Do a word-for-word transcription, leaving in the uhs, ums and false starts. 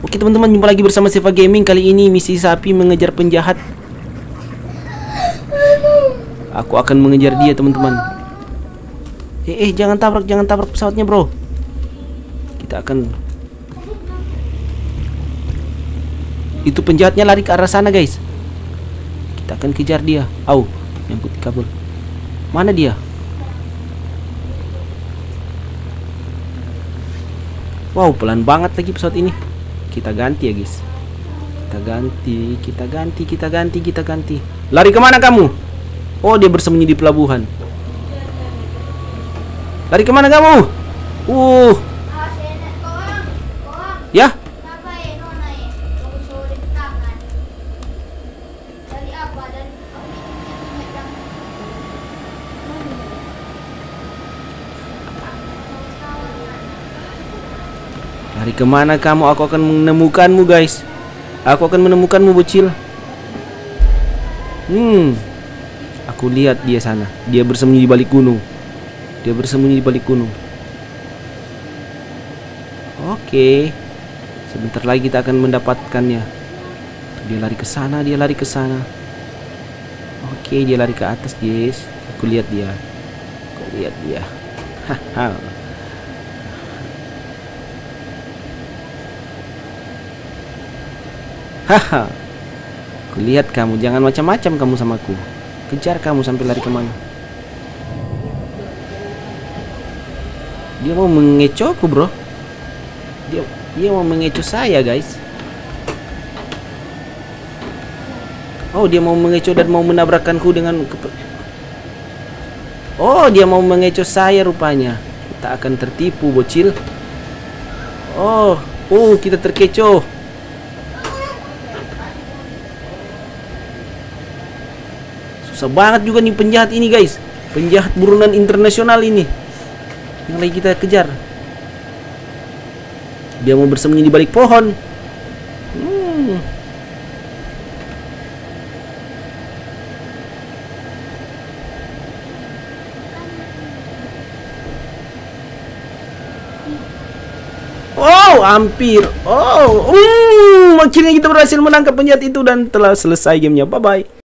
Oke teman-teman, jumpa lagi bersama Seva Gaming. Kali ini misi sapi mengejar penjahat. Aku akan mengejar dia teman-teman. Eh, eh jangan tabrak, jangan tabrak pesawatnya bro. Kita akan. Itu penjahatnya lari ke arah sana guys. Kita akan kejar dia. Au, nyangkut di kabel. Mana dia? Wow, pelan banget lagi pesawat ini. Kita ganti ya guys. Kita ganti, kita ganti, kita ganti, kita ganti. Lari kemana kamu? Oh, dia bersembunyi di pelabuhan. Lari kemana kamu? Uh. Ya? Lari kemana kamu? Aku akan menemukanmu guys. Aku akan menemukanmu bocil. Hmm. Aku lihat dia sana. Dia bersembunyi di balik gunung. Dia bersembunyi di balik gunung. Oke. Sebentar lagi kita akan mendapatkannya. Dia lari ke sana, dia lari ke sana. Oke, dia lari ke atas guys. Aku lihat dia. Aku lihat dia. Haha. Haha, aku lihat kamu, jangan macam-macam kamu sama aku. Kejar kamu sampai lari kemana. Dia mau mengecohku bro. Dia dia mau mengecoh saya guys. Oh, dia mau mengecoh dan mau menabrakkanku dengan. Oh, dia mau mengecoh saya rupanya. Kita akan tertipu bocil. Oh, oh kita terkecoh. Susah banget juga nih penjahat ini guys. Penjahat buronan internasional ini yang lagi kita kejar. Dia mau bersembunyi di balik pohon. hmm. Oh, hampir. Oh, um, akhirnya kita berhasil menangkap penjahat itu dan telah selesai gamenya. Bye bye.